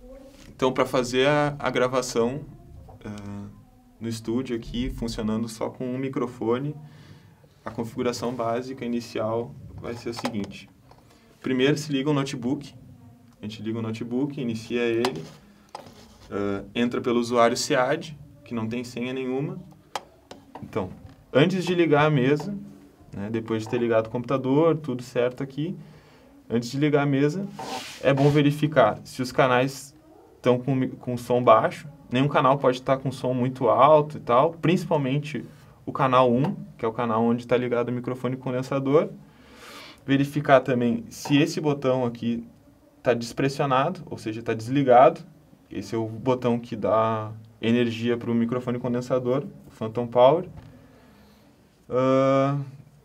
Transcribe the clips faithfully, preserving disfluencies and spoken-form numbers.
Então, para fazer a, a gravação uh, no estúdio aqui, funcionando só com um microfone, a configuração básica inicial vai ser o seguinte. Primeiro se liga o notebook, a gente liga o notebook, inicia ele, uh, entra pelo usuário S E A D, que não tem senha nenhuma. Então, antes de ligar a mesa, né, depois de ter ligado o computador, tudo certo aqui, antes de ligar a mesa, é bom verificar se os canais estão com, com som baixo. Nenhum canal pode estar com som muito alto e tal, principalmente o canal um, que é o canal onde está ligado o microfone condensador. Verificar também se esse botão aqui está despressionado, ou seja, está desligado. Esse é o botão que dá energia para o microfone condensador, o Phantom Power. Uh,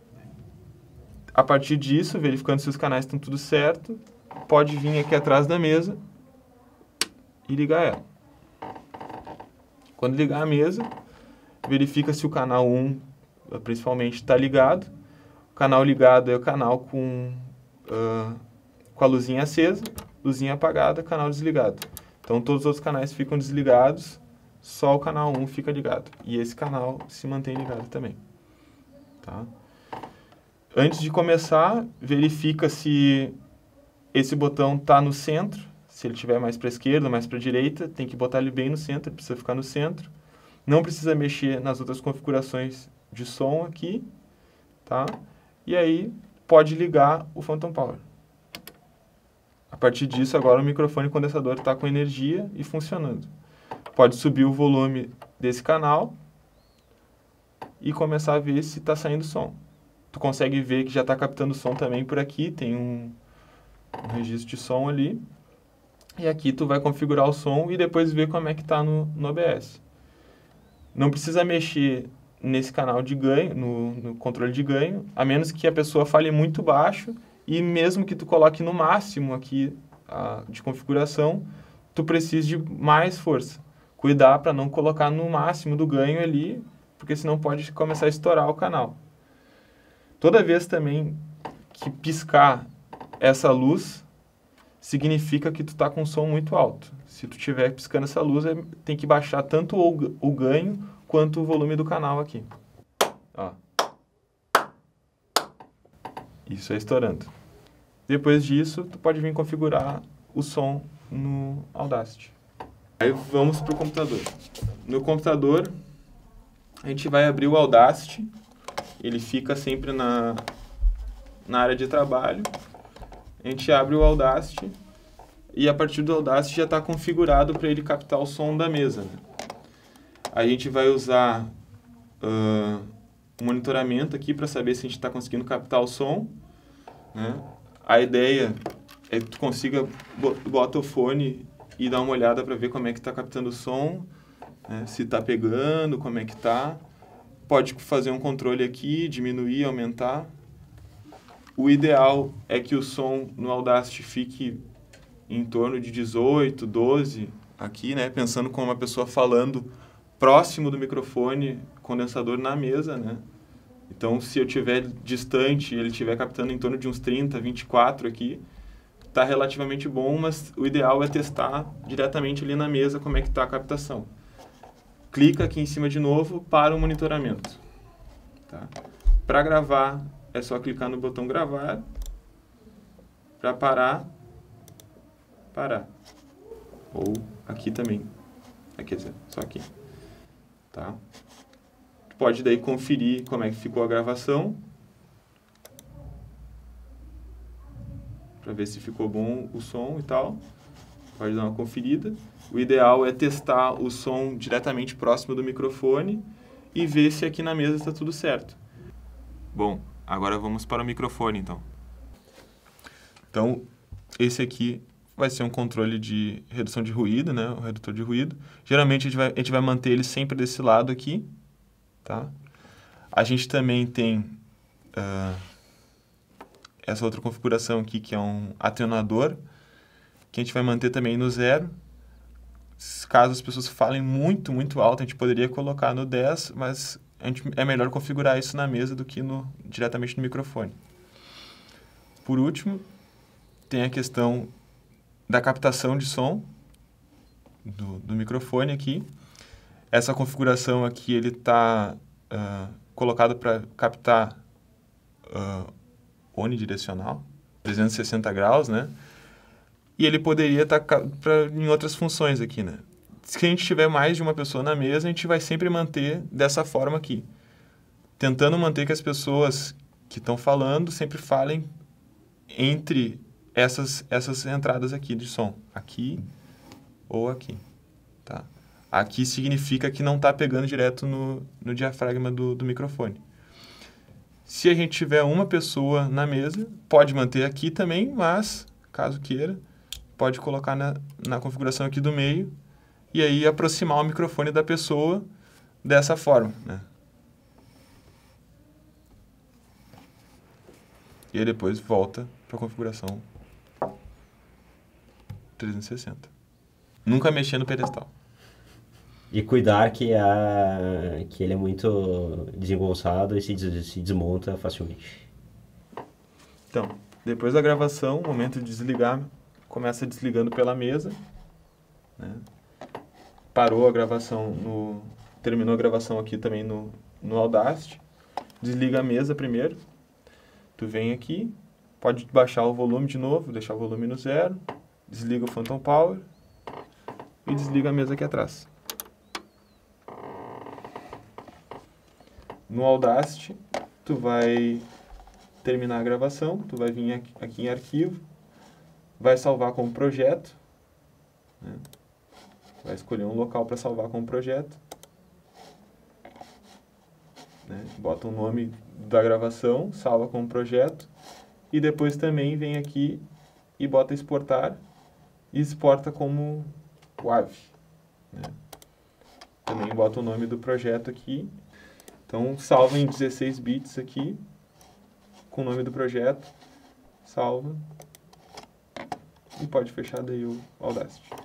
a partir disso, verificando se os canais estão tudo certo, pode vir aqui atrás da mesa e ligar ela. Quando ligar a mesa, verifica se o canal um, principalmente, está ligado. O canal ligado é o canal com, uh, com a luzinha acesa, luzinha apagada, canal desligado. Então, todos os outros canais ficam desligados, só o canal um fica ligado. E esse canal se mantém ligado também. Tá? Antes de começar, verifica se esse botão está no centro. Se ele estiver mais para a esquerda, mais para a direita, tem que botar ele bem no centro, ele precisa ficar no centro. Não precisa mexer nas outras configurações de som aqui, tá? E aí, pode ligar o Phantom Power. A partir disso, agora o microfone condensador está com energia e funcionando. Pode subir o volume desse canal e começar a ver se está saindo som. Tu consegue ver que já está captando som também por aqui, tem um, um registro de som ali. E aqui tu vai configurar o som e depois ver como é que está no, no O B S. Não precisa mexer nesse canal de ganho, no, no controle de ganho, a menos que a pessoa fale muito baixo e mesmo que tu coloque no máximo aqui a, de configuração, tu precisa de mais força. Cuidar para não colocar no máximo do ganho ali, porque senão pode começar a estourar o canal. Toda vez também que piscar essa luz, significa que tu está com um som muito alto. Se tu estiver piscando essa luz, é, tem que baixar tanto o, o ganho quanto o volume do canal aqui. Ó. Isso é estourando. Depois disso, tu pode vir configurar o som no Audacity. Aí vamos para o computador. No computador, a gente vai abrir o Audacity. Ele fica sempre na, na área de trabalho. A gente abre o Audacity e a partir do Audacity já está configurado para ele captar o som da mesa. Né? A gente vai usar uh, um monitoramento aqui para saber se a gente está conseguindo captar o som. Né? A ideia é que tu consiga botar o fone e dar uma olhada para ver como é que está captando o som, né? Se está pegando, como é que está. Pode fazer um controle aqui, diminuir, aumentar. O ideal é que o som no Audacity fique em torno de dezoito, doze, aqui, né? Pensando como uma pessoa falando próximo do microfone condensador na mesa, né? Então, se eu estiver distante e ele estiver captando em torno de uns trinta, vinte e quatro aqui, está relativamente bom, mas o ideal é testar diretamente ali na mesa como é que está a captação. Clica aqui em cima de novo para o monitoramento. Tá? Para gravar, é só clicar no botão gravar. Para parar, parar. Ou aqui também. Aqui, quer dizer, só aqui. Tá? Tu pode daí conferir como é que ficou a gravação. Para ver se ficou bom o som e tal. Pode dar uma conferida. O ideal é testar o som diretamente próximo do microfone e ver se aqui na mesa está tudo certo. Bom, agora vamos para o microfone, então. Então, esse aqui vai ser um controle de redução de ruído, né? O redutor de ruído. Geralmente, a gente vai, a gente vai manter ele sempre desse lado aqui, tá? A gente também tem uh, essa outra configuração aqui, que é um atenuador, que a gente vai manter também no zero. Caso as pessoas falem muito, muito alto, a gente poderia colocar no dez, mas a gente, é melhor configurar isso na mesa do que no, diretamente no microfone. Por último, tem a questão da captação de som, do, do microfone aqui. Essa configuração aqui, ele está uh, colocado para captar uh, onidirecional, trezentos e sessenta graus, né? E ele poderia estar tá em outras funções aqui, né? Se a gente tiver mais de uma pessoa na mesa, a gente vai sempre manter dessa forma aqui. Tentando manter que as pessoas que estão falando sempre falem entre essas, essas entradas aqui de som. Aqui ou aqui, tá? Aqui significa que não está pegando direto no, no diafragma do, do microfone. Se a gente tiver uma pessoa na mesa, pode manter aqui também, mas, caso queira, pode colocar na, na configuração aqui do meio e aí aproximar o microfone da pessoa dessa forma, né? E aí depois volta para a configuração trezentos e sessenta. Nunca mexer no pedestal. E cuidar que, a, que ele é muito desengonçado e se, des, se desmonta facilmente. Então, depois da gravação, o momento de desligar, começa desligando pela mesa, né? Parou a gravação, no, terminou a gravação aqui também no, no Audacity. Desliga a mesa primeiro. Tu vem aqui, pode baixar o volume de novo, deixar o volume no zero, desliga o Phantom Power e desliga a mesa aqui atrás. No Audacity, tu vai terminar a gravação, tu vai vir aqui, aqui em arquivo, vai salvar como projeto, né? Vai escolher um local para salvar como projeto, né? Bota o nome da gravação, salva como projeto, e depois também vem aqui e bota exportar, e exporta como WAV, né? Também bota o nome do projeto aqui. Então, salva em dezesseis bits aqui, com o nome do projeto, salva, e pode fechar daí o Audacity.